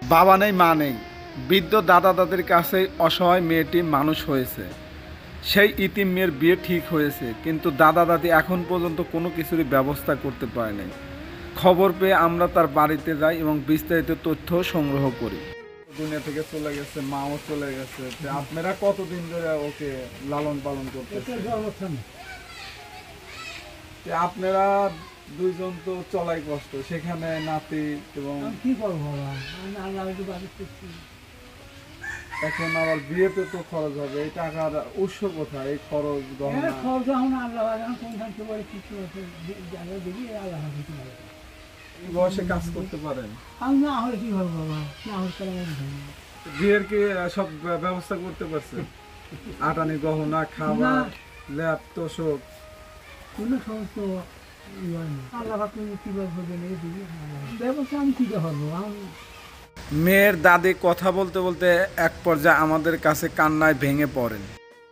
বাবা নেই মা নেই, বৃদ্ধ দাদা দাদির কাছে অসহায় মেয়েটি মানুষ হয়েছে। সেই ইতিম মেয়ের বিয়ে ঠিক হয়েছে, কিন্তু দাদা দাদি এখন পর্যন্ত কোনো কিছুরই ব্যবস্থা করতে পারেনি। খবর পেয়ে আমরা তার বাড়িতে যাই এবং বিস্তারিত তথ্য সংগ্রহ করি। দুনিয়া থেকে চলে গেছে, মাও চলে গেছে। আপনারা কতদিন ধরে ওকে লালন পালন করতেছেন? আপনারা দুইজন তো চলাই কষ্ট, সেখানে নাতি এবং কি করবো বাবা, আল্লাহ এখন আবার বিয়েতে তো খরচ হবে, এই টাকার উৎস কোথায়? এই খরচ গহনা খরচ এখন আল্লাহ কোনখান থেকে কিছু আছে দেখি আল্লাহ দিতে পারে। এই বয়সে কাজ করতে পারেন? আমি না হলে কি করবো বাবা, না হলে বিয়ের কি সব ব্যবস্থা করতে পারছে? আটানি গহনা, খাবার, ল্যাপ তোষক কোনো সমস্ত আল্লাহ তুমি কিভাবে দিবি ব্যবস্থা আমি কি করবো। মেয়ের দাদি কথা বলতে বলতে এক পর্যায়ে আমাদের কাছে কান্নায় ভেঙে পড়েন।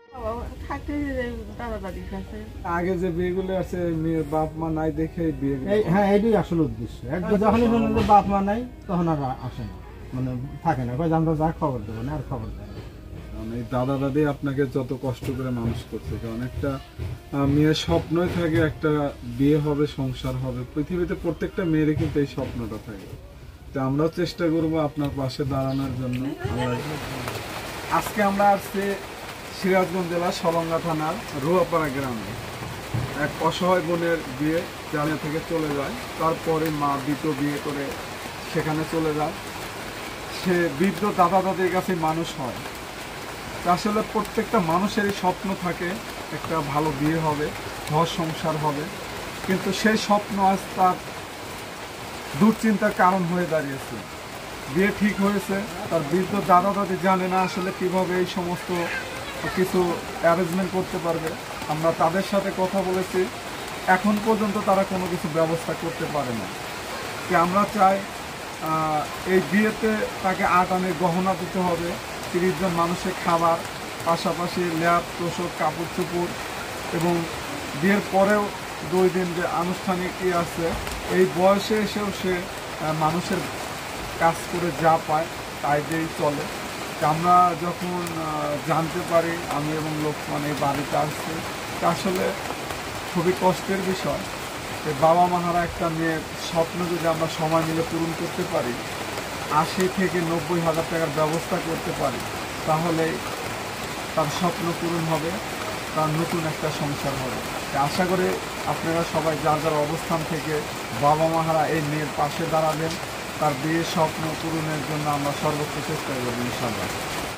আগে যে বিয়েগুলো আছে মেয়ের বাপ মা নাই দেখে বিয়ে। হ্যাঁ, এটাই আসল উদ্দেশ্য। একবার যখনই শুনলেন যে বাপ মা নাই তখন আর আসে না, মানে থাকে না, আমরা যা খবর দেবো না আর খবর দেয় না। এই দাদা দাদি আপনাকে যত কষ্ট করে মানুষ করছে, কারণ একটা মেয়ের স্বপ্নই থাকে একটা বিয়ে হবে, সংসার হবে। পৃথিবীতে প্রত্যেকটা মেয়েরই কিন্তু এই স্বপ্নটা থাকে। তো আমরাও চেষ্টা করবো আপনার পাশে দাঁড়ানোর জন্য। আজকে আমরা আসছি সিরাজগঞ্জ জেলা সলঙ্গা থানার রুয়াপাড়া গ্রামে। এক অসহায় বোনের বিয়ে জানিয়া থেকে চলে যায়, তারপরে মা দ্বিতীয় বিয়ে করে সেখানে চলে যায়। সে বৃদ্ধ দাদা দাদির কাছে মানুষ হয়। আসলে প্রত্যেকটা মানুষেরই স্বপ্ন থাকে একটা ভালো বিয়ে হবে, ঘর সংসার হবে, কিন্তু সেই স্বপ্ন আজ তার দুশ্চিন্তার কারণ হয়ে দাঁড়িয়েছে। বিয়ে ঠিক হয়েছে, তার বৃদ্ধ দাদা দাদি জানে না আসলে কিভাবে এই সমস্ত কিছু অ্যারেঞ্জমেন্ট করতে পারবে। আমরা তাদের সাথে কথা বলেছি, এখন পর্যন্ত তারা কোনো কিছু ব্যবস্থা করতে পারে না। আমরা চাই এই বিয়েতে তাকে 8 আনের গহনা দিতে হবে, 30 জন মানুষের খাবার, পাশাপাশি ল্যাপ তোষক কাপড় চোপড়, এবং বিয়ের পরেও 2 দিন যে আনুষ্ঠানিক আছে, এই বয়সে এসেও সে মানুষের কাজ করে যা পায় তাই দিয়েই চলে। আমরা যখন জানতে পারি, আমি এবং লোকমান এই বাড়িতে আসছি, আসলে খুবই কষ্টের বিষয়। বাবা মাহারা একটা মেয়ের স্বপ্ন যদি আমরা সময় মিলে পূরণ করতে পারি, 80 থেকে 90 হাজার টাকার ব্যবস্থা করতে পারি, তাহলে তার স্বপ্ন পূরণ হবে, তার নতুন একটা সংসার হবে। আশা করি আপনারা সবাই যার যার অবস্থান থেকে বাবা মাহারা এই মেয়ের পাশে দাঁড়াবেন। তার বিয়ের স্বপ্ন পূরণের জন্য আমরা সর্বোচ্চ চেষ্টা করব ইনশাআল্লাহ।